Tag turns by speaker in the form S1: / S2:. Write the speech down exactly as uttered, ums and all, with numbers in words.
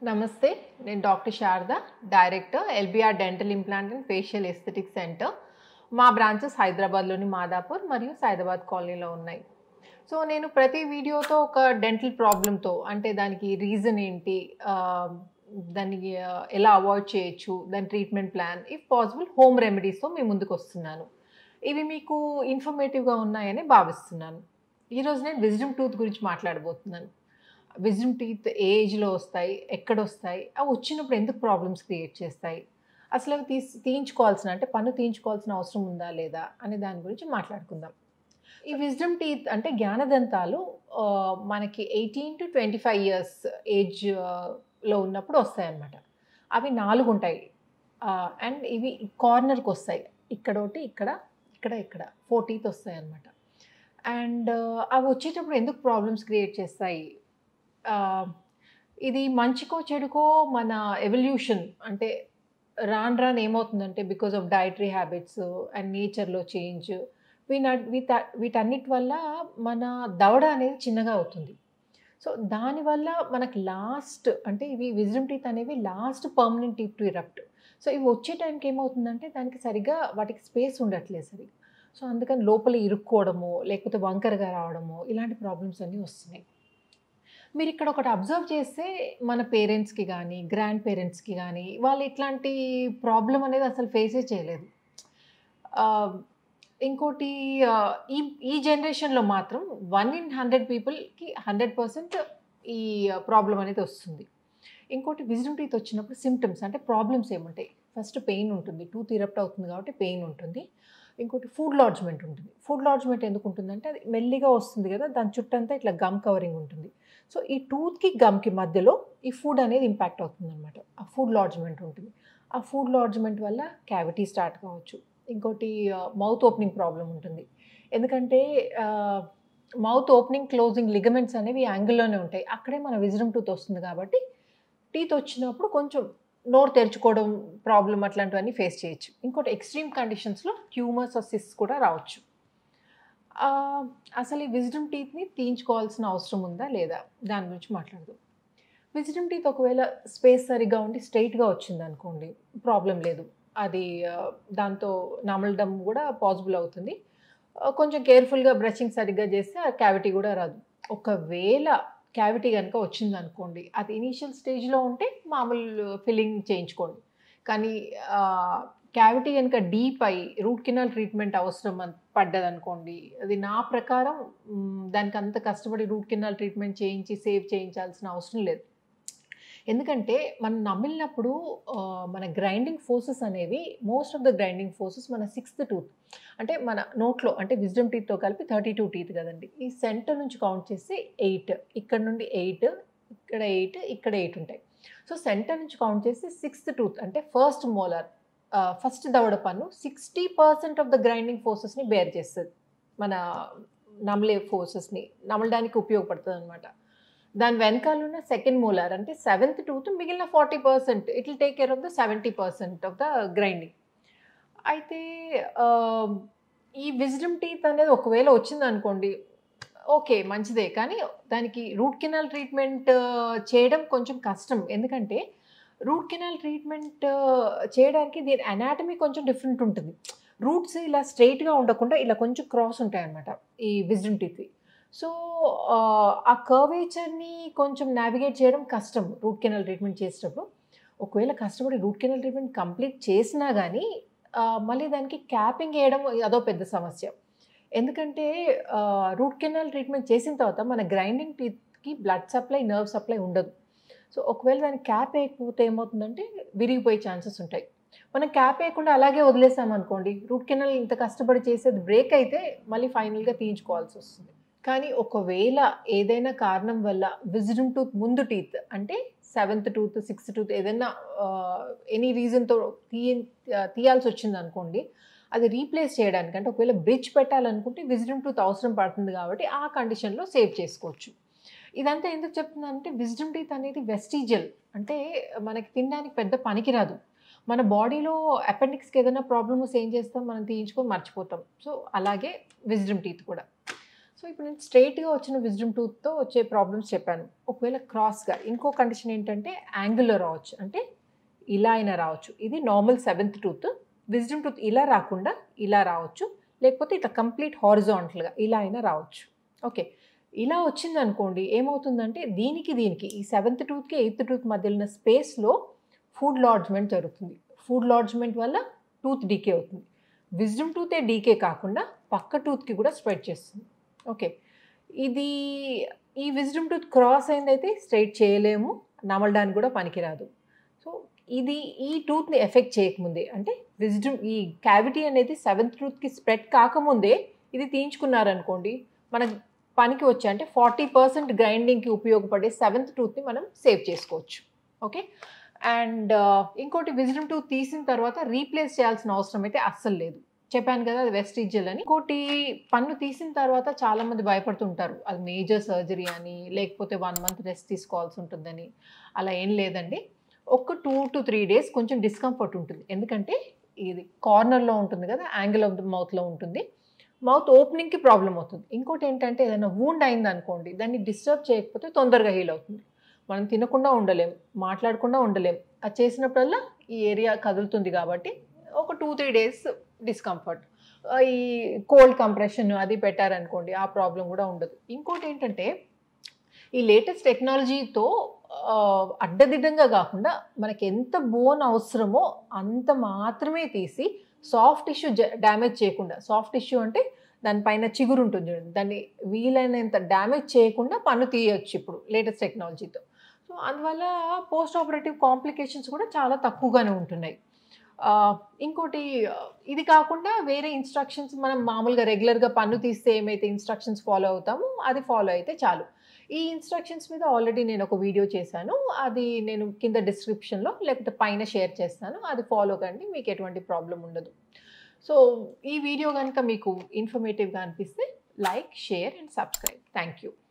S1: నమస్తే, నేను doctor Sharada, director LBR dental implant and facial aesthetic centre. మా బ్రాంచెస్ హైదరాబాద్లోని మాదాపూర్ మరియు సైదాబాద్ కాలనీలో ఉన్నాయి. సో నేను ప్రతి వీడియోతో ఒక డెంటల్ ప్రాబ్లంతో, అంటే దానికి రీజన్ ఏంటి, దాన్ని ఎలా అవాయిడ్ చేయొచ్చు, దాని treatment plan, if possible home రెమెడీస్తో మీ ముందుకు వస్తున్నాను. ఇవి మీకు ఇన్ఫర్మేటివ్గా ఉన్నాయని భావిస్తున్నాను. ఈరోజు నేను విజ్డమ్ టూత్ గురించి మాట్లాడబోతున్నాను. విజ్డమ్ టీత్ ఏ ఏజ్లో వస్తాయి, ఎక్కడ వస్తాయి, అవి వచ్చినప్పుడు ఎందుకు ప్రాబ్లమ్స్ క్రియేట్ చేస్తాయి, అసలు అవి తీసి తీయించుకోవాల్సిన అంటే పన్ను తీయించుకోవాల్సిన అవసరం ఉందా లేదా అనే దాని గురించి మాట్లాడుకుందాం. ఈ విజ్డమ్ టీత్ అంటే జ్ఞానదంతాలు మనకి eighteen to twenty five years ఏజ్లో ఉన్నప్పుడు వస్తాయి అన్నమాట. అవి నాలుగు ఉంటాయి అండ్ ఇవి కార్నర్కి వస్తాయి, ఇక్కడ ఒకటి, ఇక్కడ ఇక్కడ ఇక్కడ ఫోర్ టీత్ వస్తాయి అన్నమాట. అండ్ అవి వచ్చేటప్పుడు ఎందుకు ప్రాబ్లమ్స్ క్రియేట్ చేస్తాయి, ఇది మంచికో చెడుకో మన ఎవల్యూషన్ అంటే రాను రాను ఏమవుతుందంటే because of dietary habits and నేచర్లో చేంజ్ వీట వీట వీటన్నిటి వల్ల మన దవడ అనేది చిన్నగా అవుతుంది. సో దానివల్ల మనకు లాస్ట్ అంటే ఇవి విజ్డమ్ టీత్ అనేవి last permanent teeth to erupt. So ఇవి వచ్చే టైంకి ఏమవుతుందంటే దానికి సరిగ్గా వాటికి స్పేస్ ఉండట్లేదు సరిగ్గా. సో అందుకని లోపల ఇరుక్కోవడము లేకపోతే వంకరగా రావడము ఇలాంటి ప్రాబ్లమ్స్ అన్నీ వస్తున్నాయి. మీరు ఇక్కడ ఒకటి అబ్జర్వ్ చేస్తే మన పేరెంట్స్కి కానీ గ్రాండ్ పేరెంట్స్కి కానీ వాళ్ళు ఇట్లాంటి ప్రాబ్లం అనేది అసలు ఫేసే చేయలేదు. ఇంకోటి ఈ ఈ జనరేషన్లో మాత్రం వన్ ఇన్ హండ్రెడ్ పీపుల్కి హండ్రెడ్ పర్సెంట్ ఈ ప్రాబ్లం అనేది వస్తుంది. ఇంకోటి విజ్డమ్ టీత్ వచ్చినప్పుడు సిమ్టమ్స్ అంటే ప్రాబ్లమ్స్ ఏముంటాయి, ఫస్ట్ పెయిన్ ఉంటుంది, టూత్ ఇరప్ట్ అవుతుంది కాబట్టి పెయిన్ ఉంటుంది. ఇంకోటి ఫుడ్ లాడ్జ్మెంట్ ఉంటుంది. ఫుడ్ లాడ్జ్మెంట్ ఎందుకు ఉంటుందంటే అది మెల్లిగా వస్తుంది కదా, దాని చుట్టంతా ఇట్లా గమ్ కవరింగ్ ఉంటుంది. సో ఈ టూత్కి గమ్కి మధ్యలో ఈ ఫుడ్ అనేది ఇంపాక్ట్ అవుతుంది అనమాట. ఆ ఫుడ్ లాడ్జ్మెంట్ ఉంటుంది. ఆ ఫుడ్ లాడ్జ్మెంట్ వల్ల క్యావిటీ స్టార్ట్ కావచ్చు. ఇంకోటి మౌత్ ఓపెనింగ్ ప్రాబ్లం ఉంటుంది. ఎందుకంటే మౌత్ ఓపెనింగ్ క్లోజింగ్ లిగమెంట్స్ అనేవి యాంగిల్లోనే ఉంటాయి, అక్కడే మన విజ్డమ్ టూత్ వస్తుంది కాబట్టి టీత్ వచ్చినప్పుడు కొంచెం నోరు తెరుచుకోవడం ప్రాబ్లం అట్లాంటివన్నీ ఫేస్ చేయొచ్చు. ఇంకోటి ఎక్స్ట్రీమ్ కండిషన్స్లో ట్యూమర్స్ సిస్ కూడా రావచ్చు. అసలు ఈ విజ్డమ్ టీత్ని తీయించుకోవాల్సిన అవసరం ఉందా లేదా దాని గురించి మాట్లాడదాం. విజ్డమ్ టీత్ ఒకవేళ స్పేస్ సరిగ్గా ఉండి స్ట్రైట్గా వచ్చింది అనుకోండి, ప్రాబ్లం లేదు, అది దాంతో నమలడం కూడా పాసిబుల్ అవుతుంది. కొంచెం కేర్ఫుల్గా బ్రషింగ్ సరిగ్గా చేస్తే ఆ క్యావిటీ కూడా రాదు. ఒకవేళ క్యావిటీ కనుక వచ్చింది అనుకోండి, అది ఇనీషియల్ స్టేజ్లో ఉంటే మామూలు ఫిల్లింగ్ చేయించుకోండి. కానీ క్యావిటీ కనుక డీప్ అయ్యి రూట్ కెనాల్ ట్రీట్మెంట్ అవసరం పడ్డది అనుకోండి, అది నా ప్రకారం దానికి అంత కష్టపడి రూట్ కెనాల్ ట్రీట్మెంట్ చేయించి సేవ్ చేయించాల్సిన అవసరం లేదు. ఎందుకంటే మనం నమిలినప్పుడు మన గ్రైండింగ్ ఫోర్సెస్ అనేవి most of the grinding forces మన సిక్స్త్ టూత్ అంటే మన నోట్లో అంటే విజ్డమ్ టీత్తో కలిపి థర్టీ టూ టీత్ కదండి, ఈ సెంటర్ నుంచి కౌంట్ చేస్తే ఎయిట్, ఇక్కడ నుండి ఎయిట్, ఇక్కడ ఎయిట్, ఇక్కడ ఎయిట్ ఉంటాయి. సో సెంటర్ నుంచి కౌంట్ చేస్తే సిక్స్త్ టూత్ అంటే ఫస్ట్ మోలార్, ఫస్ట్ దవడ పన్ను sixty percent of the grinding ఫోర్సెస్ని బేర్ చేస్తుంది, మన నమలే ఫోర్సెస్ని నమలడానికి ఉపయోగపడుతుంది అనమాట. దాని వెనకాల ఉన్న సెకండ్ మోలార్ అంటే సెవెంత్ టూత్ మిగిలిన forty percent it will take care of the seventy percent of the grinding. అయితే ఈ విజ్డమ్ టీత్ అనేది ఒకవేళ వచ్చింది అనుకోండి, ఓకే మంచిదే, కానీ దానికి రూట్ కెనాల్ ట్రీట్మెంట్ చేయడం కొంచెం కష్టం. ఎందుకంటే రూట్ కెనాల్ ట్రీట్మెంట్ చేయడానికి దీని అనాటమీ కొంచెం డిఫరెంట్ ఉంటుంది. రూట్స్ ఇలా స్ట్రైట్గా ఉండకుండా ఇలా కొంచెం క్రాస్ ఉంటాయి అన్నమాట ఈ విజ్డమ్ టీత్వి. సో ఆ కర్వేచర్ని కొంచెం నావిగేట్ చేయడం కష్టం రూట్ కెనాల్ ట్రీట్మెంట్ చేసేటప్పుడు. ఒకవేళ కష్టపడి రూట్ కెనాల్ ట్రీట్మెంట్ కంప్లీట్ చేసినా కానీ మళ్ళీ దానికి క్యాపింగ్ వేయడం అదో పెద్ద సమస్య. ఎందుకంటే రూట్ కెనాల్ ట్రీట్మెంట్ చేసిన తర్వాత మన గ్రైండింగ్ టీత్కి బ్లడ్ సప్లై, నర్వ్ సప్లై ఉండదు. సో ఒకవేళ దానికి క్యాప్ వేయకపోతే ఏమవుతుందంటే విరిగిపోయే ఛాన్సెస్ ఉంటాయి. మనం క్యాప్ వేయకుండా అలాగే వదిలేసామనుకోండి, రూట్ కెనాల్ ఇంత కష్టపడి చేసేది బ్రేక్ అయితే మళ్ళీ ఫైనల్గా తీయించుకోవాల్సి వస్తుంది. కానీ ఒకవేళ ఏదైనా కారణం వల్ల విజ్డమ్ టూత్ ముందు టీత్ అంటే సెవెంత్ టూత్, సిక్స్త్ టూత్ ఏదైనా ఎనీ రీజన్తో తీయ తీయాల్సి వచ్చింది అనుకోండి, అది రీప్లేస్ చేయడానికి అంటే ఒకవేళ బ్రిడ్జ్ పెట్టాలనుకుంటే విజ్డమ్ టూత్ అవసరం పడుతుంది కాబట్టి ఆ కండిషన్లో సేవ్ చేసుకోవచ్చు. ఇదంతా ఎందుకు చెప్తున్నానంటే విజ్డమ్ టీత్ అనేది వెస్టిజియల్ అంటే మనకి తినడానికి పెద్ద పనికిరాదు. మన బాడీలో అపెండిక్స్కి ఏదైనా ప్రాబ్లమ్స్ ఏం చేస్తాం, మనం తీయించుకొని మర్చిపోతాం. సో అలాగే విజ్డమ్ టీత్ కూడా. సో ఇప్పుడు నేను స్ట్రైట్గా వచ్చిన విజ్డమ్ టూత్తో వచ్చే ప్రాబ్లమ్స్ చెప్పాను. ఒకవేళ క్రాస్గా ఇంకో కండిషన్ ఏంటంటే యాంగిల్లో రావచ్చు, అంటే ఇలా అయినా రావచ్చు. ఇది normal seventh tooth. Wisdom tooth ఇలా రాకుండా ఇలా రావచ్చు, లేకపోతే ఇట్లా కంప్లీట్ హారిజాంటల్గా ఇలా అయినా రావచ్చు. ఓకే, ఇలా వచ్చింది అనుకోండి, ఏమవుతుందంటే దీనికి దీనికి ఈ సెవెంత్ టూత్కి ఎయిత్ టూత్ మధ్యలో ఉన్న స్పేస్లో ఫుడ్ లాడ్జ్మెంట్ జరుగుతుంది. ఫుడ్ లాడ్జ్మెంట్ వల్ల టూత్ డీకే అవుతుంది. విజ్డమ్ టూతే డీకే కాకుండా పక్క టూత్కి కూడా స్ప్రెడ్ చేస్తుంది. ఓకే, ఇది ఈ విజ్డమ్ టూత్ క్రాస్ అయిందైతే స్ట్రైట్ చేయలేము, నమలడానికి కూడా పనికిరాదు. సో ఇది ఈ టూత్ని ఎఫెక్ట్ చేయకముందే, అంటే విజ్డమ్ ఈ క్యావిటీ అనేది సెవెంత్ టూత్కి స్ప్రెడ్ కాకముందే ఇది తీయించుకున్నారనుకోండి, మనకు పనికి వచ్చే అంటే ఫార్టీ పర్సెంట్ గ్రైండింగ్కి ఉపయోగపడే సెవెంత్ టూత్ని మనం సేవ్ చేసుకోవచ్చు. ఓకే, అండ్ ఇంకోటి విజ్డమ్ టూత్ తీసిన తర్వాత రీప్లేస్ చేయాల్సిన అవసరం అయితే అస్సలు లేదు. చెప్పాను కదా అది వెస్టిజియల్ అని. ఇంకోటి పన్ను తీసిన తర్వాత చాలామంది భయపడుతుంటారు, అది మేజర్ సర్జరీ అని, లేకపోతే వన్ మంత్ రెస్ట్ తీసుకోవాల్సి ఉంటుందని. అలా ఏం లేదండి. ఒక టూ టు త్రీ డేస్ కొంచెం డిస్కంఫర్ట్ ఉంటుంది, ఎందుకంటే ఇది కార్నర్లో ఉంటుంది కదా, యాంగిల్ ఆఫ్ ద మౌత్లో ఉంటుంది. మౌత్ ఓపెనింగ్కి ప్రాబ్లం అవుతుంది. ఇంకోటి ఏంటంటే ఏదైనా వూండ్ అయింది అనుకోండి, దాన్ని డిస్టర్బ్ చేయకపోతే తొందరగా హీల్ అవుతుంది. మనం తినకుండా ఉండలేం, మాట్లాడకుండా ఉండలేం. అది చేసినప్పుడల్లా ఈ ఏరియా కదులుతుంది కాబట్టి ఒక టూ త్రీ డేస్ డిస్కంఫర్ట్. ఈ కోల్డ్ కంప్రెషన్ అది పెట్టారనుకోండి, ఆ ప్రాబ్లం కూడా ఉండదు. ఇంకోటి ఏంటంటే ఈ లేటెస్ట్ టెక్నాలజీతో అడ్డదిడ్డంగా కాకుండా మనకి ఎంత బోన్ అవసరమో అంత మాత్రమే తీసి సాఫ్ట్ టిష్యూ డ్యామేజ్ చేయకుండా, సాఫ్ట్ టిష్యూ అంటే దానిపైన చిగురు ఉంటుంది చూడండి, దాన్ని వీలైనంత డ్యామేజ్ చేయకుండా పన్ను తీయవచ్చు ఇప్పుడు లేటెస్ట్ టెక్నాలజీతో. సో అందువల్ల పోస్ట్ ఆపరేటివ్ కాంప్లికేషన్స్ కూడా చాలా తక్కువగానే ఉంటున్నాయి. ఇంకోటి ఇది కాకుండా వేరే ఇన్స్ట్రక్షన్స్ మనం మామూలుగా రెగ్యులర్గా పన్ను తీస్తే ఏమైతే ఇన్స్ట్రక్షన్స్ ఫాలో అవుతామో అది ఫాలో అయితే చాలు. ఈ ఇన్స్ట్రక్షన్స్ మీద ఆల్రెడీ నేను ఒక వీడియో చేశాను, అది నేను కింద డిస్క్రిప్షన్లో లేకపోతే పైన షేర్ చేస్తాను, అది ఫాలో కండి, మీకు ఎటువంటి ప్రాబ్లం ఉండదు. సో ఈ వీడియో కనుక మీకు ఇన్ఫర్మేటివ్గా అనిపిస్తే like, share and subscribe. Thank you.